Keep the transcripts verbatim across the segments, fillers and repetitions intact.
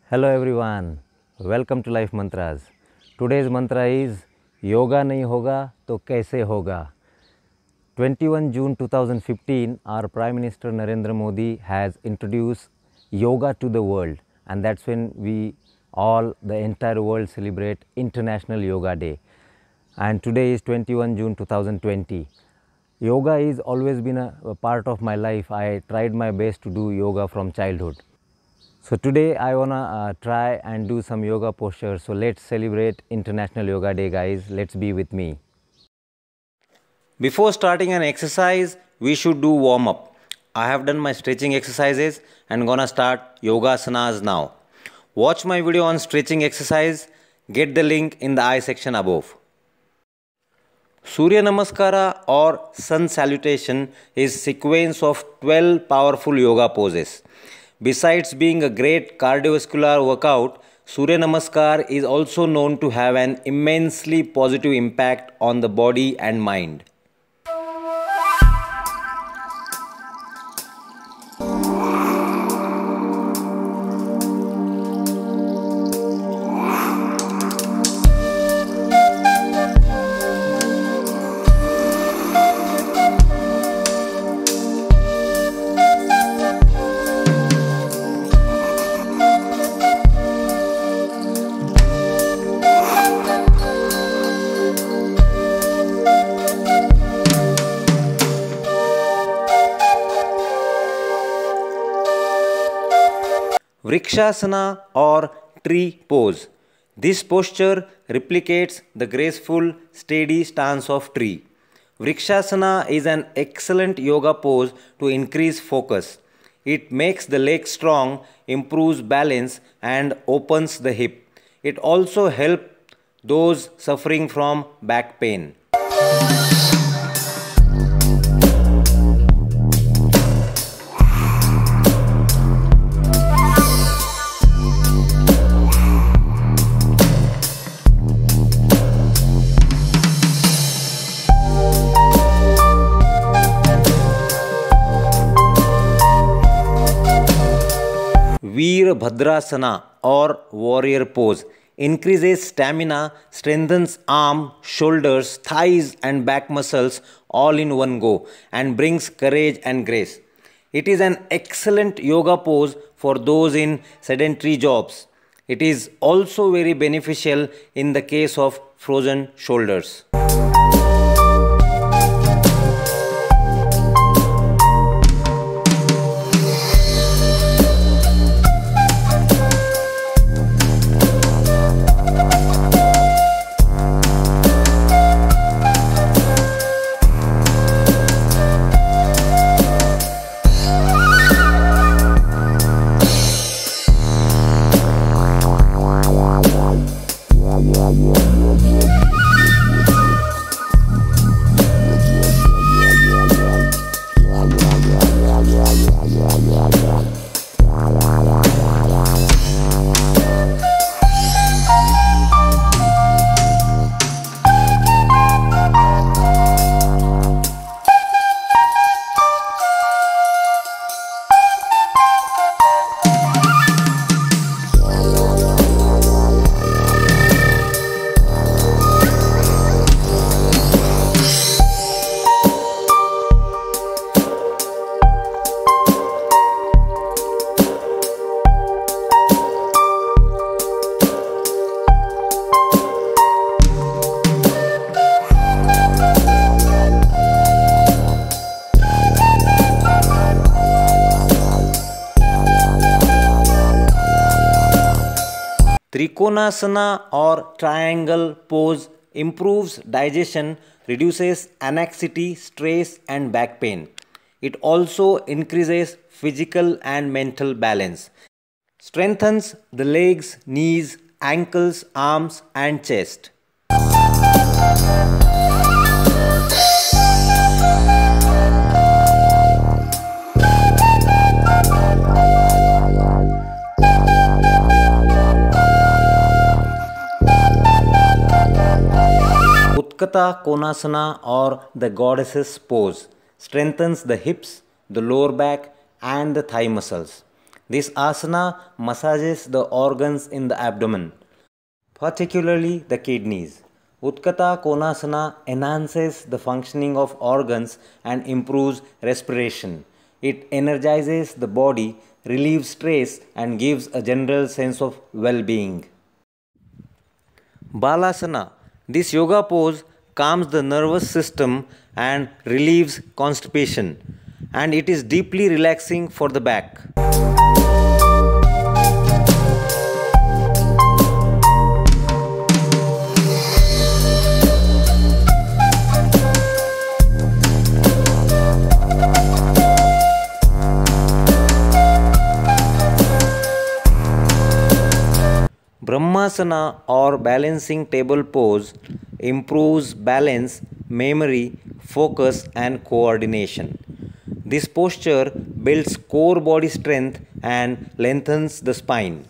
Hello everyone, welcome to Life Mantras. Today's mantra is Yoga nahi hoga to kaise hoga. twenty-first June two thousand fifteen, our Prime Minister Narendra Modi has introduced yoga to the world, and that's when we all, the entire world, celebrate International Yoga Day. And today is twenty-first June two thousand twenty. Yoga has always been a, a part of my life. I tried my best to do yoga from childhood. So today I wanna uh, try and do some yoga postures. So let's celebrate International Yoga Day, guys. Let's be with me. Before starting an exercise, we should do warm up. I have done my stretching exercises and gonna start yoga asanas now. Watch my video on stretching exercise. Get the link in the I section above. Surya Namaskara or Sun Salutation is sequence of twelve powerful yoga poses. Besides being a great cardiovascular workout, Surya Namaskar is also known to have an immensely positive impact on the body and mind. Vrikshasana or tree pose. This posture replicates the graceful, steady stance of tree. Vrikshasana is an excellent yoga pose to increase focus. It makes the legs strong, improves balance and opens the hip. It also helps those suffering from back pain. Veerbhadrasana or warrior pose increases stamina, strengthens arm, shoulders, thighs and back muscles all in one go and brings courage and grace. It is an excellent yoga pose for those in sedentary jobs. It is also very beneficial in the case of frozen shoulders. Trikonasana or triangle pose improves digestion, reduces anxiety, stress and back pain. It also increases physical and mental balance, strengthens the legs, knees, ankles, arms and chest. Utkata Konasana or the goddess's pose strengthens the hips, the lower back and the thigh muscles. This asana massages the organs in the abdomen, particularly the kidneys. Utkata Konasana enhances the functioning of organs and improves respiration. It energizes the body, relieves stress, and gives a general sense of well-being. Balasana. This yoga pose calms the nervous system and relieves constipation, and it is deeply relaxing for the back. Brahmasana or balancing table pose improves balance, memory, focus and coordination. This posture builds core body strength and lengthens the spine.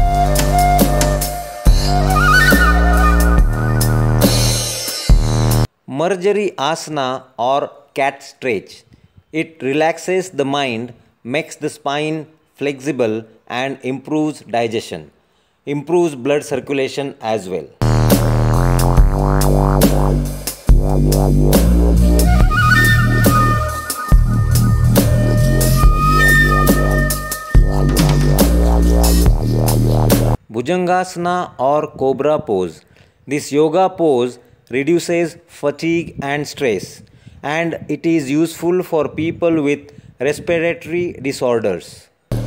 Marjari Asana or cat stretch. It relaxes the mind, makes the spine flexible and improves digestion. Improves blood circulation as well. Bhujangasana or cobra pose. This yoga pose reduces fatigue and stress, and it is useful for people with respiratory disorders.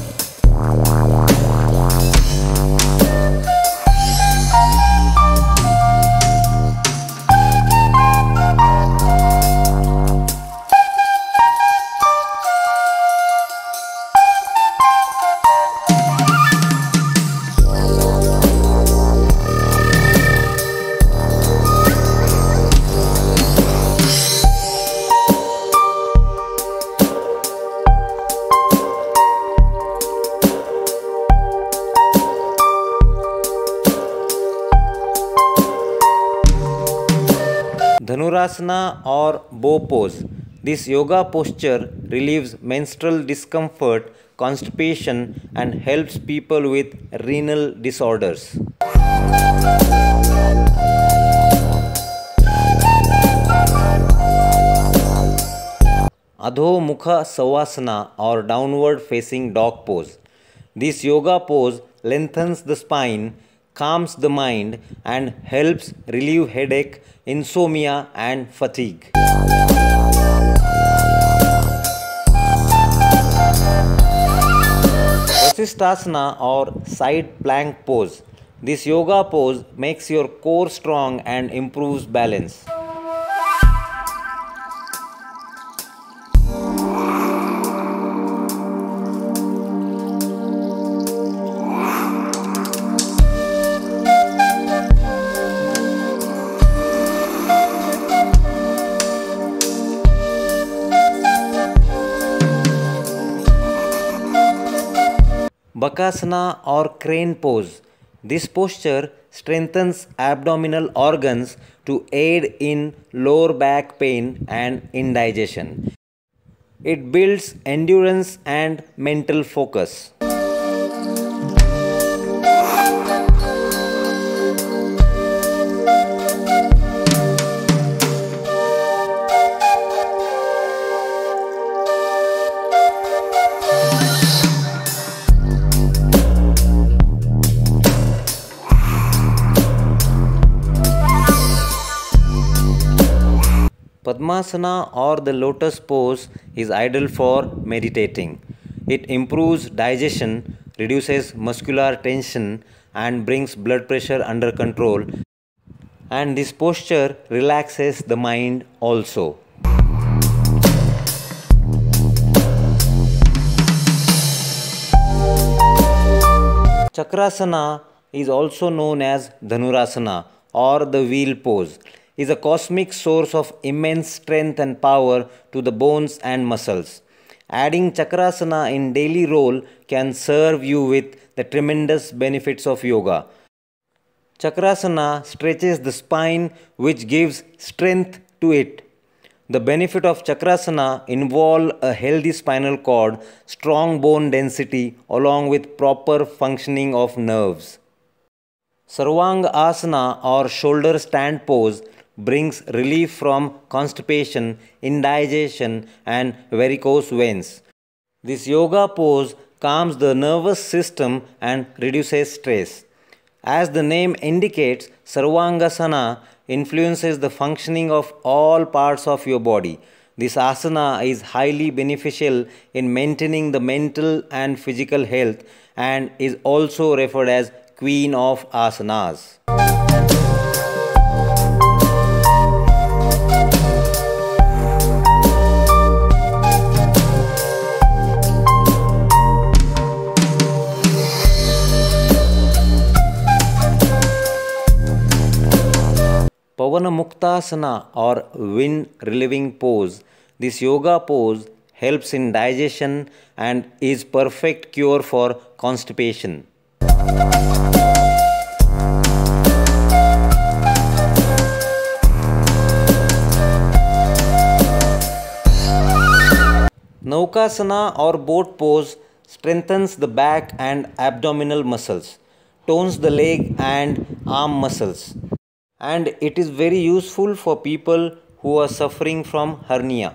Dhanurasana or bow pose. This yoga posture relieves menstrual discomfort, constipation and helps people with renal disorders. Adho Mukha Savasana or downward facing dog pose. This yoga pose lengthens the spine, calms the mind and helps relieve headache, insomnia and fatigue. Vasisthasana or side plank pose. This yoga pose makes your core strong and improves balance. Bakasana or crane pose. This posture strengthens abdominal organs to aid in lower back pain and indigestion. It builds endurance and mental focus. Padmasana or the lotus pose is ideal for meditating. It improves digestion, reduces muscular tension and brings blood pressure under control, and this posture relaxes the mind also. Chakrasana is also known as Dhanurasana or the wheel pose. Is a cosmic source of immense strength and power to the bones and muscles. Adding Chakrasana in daily role can serve you with the tremendous benefits of yoga. Chakrasana stretches the spine which gives strength to it. The benefit of Chakrasana involve a healthy spinal cord, strong bone density along with proper functioning of nerves. Sarvanga Asana or shoulder stand pose brings relief from constipation, indigestion and varicose veins. This yoga pose calms the nervous system and reduces stress. As the name indicates, Sarvangasana influences the functioning of all parts of your body. This asana is highly beneficial in maintaining the mental and physical health and is also referred as Queen of Asanas. Pavana Muktasana or wind relieving pose. This yoga pose helps in digestion and is perfect cure for constipation. Naukasana or boat pose strengthens the back and abdominal muscles, tones the leg and arm muscles, and it is very useful for people who are suffering from hernia.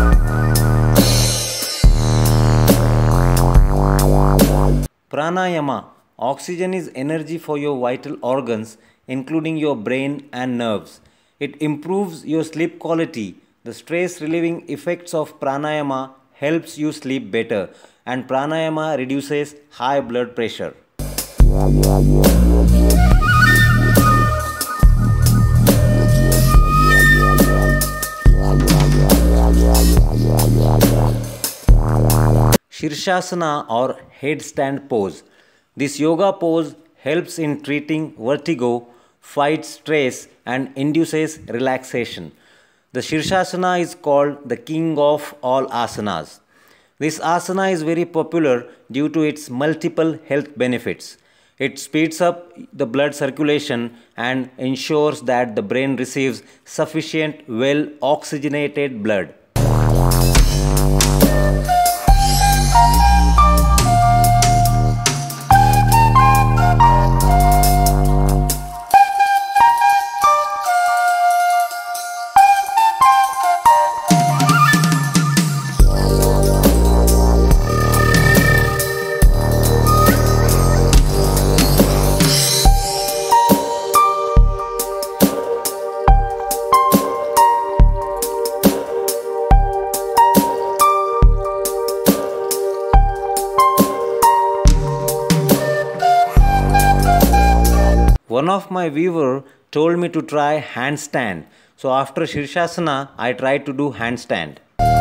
Pranayama. Oxygen is energy for your vital organs, including your brain and nerves. It improves your sleep quality. The stress relieving effects of pranayama helps you sleep better, and pranayama reduces high blood pressure. Shirshasana or headstand pose. This yoga pose helps in treating vertigo, fights stress and induces relaxation. The Shirshasana is called the king of all asanas. This asana is very popular due to its multiple health benefits. It speeds up the blood circulation and ensures that the brain receives sufficient well oxygenated blood. One of my viewer told me to try handstand. So after Shirshasana, I tried to do handstand.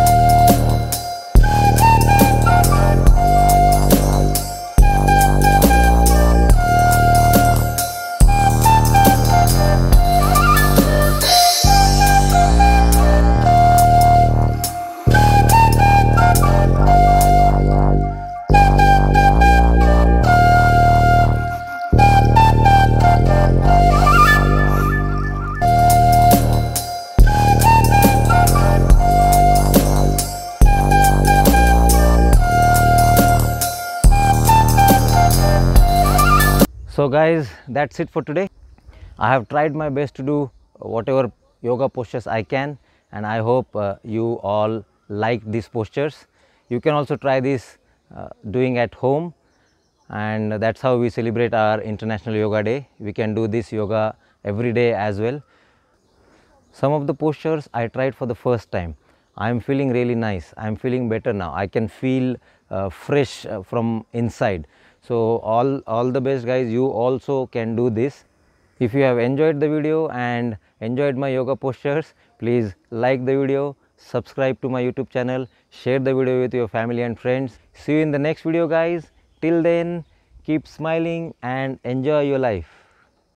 So guys, that's it for today. I have tried my best to do whatever yoga postures I can, and I hope uh, you all like these postures. You can also try this uh, doing at home, and that's how we celebrate our International Yoga Day. We can do this yoga every day as well. Some of the postures I tried for the first time. I am feeling really nice. I am feeling better now. I can feel uh, fresh uh, from inside. So all, all the best guys, you also can do this. If you have enjoyed the video and enjoyed my yoga postures, please like the video, subscribe to my YouTube channel, share the video with your family and friends. See you in the next video guys. Till then, keep smiling and enjoy your life.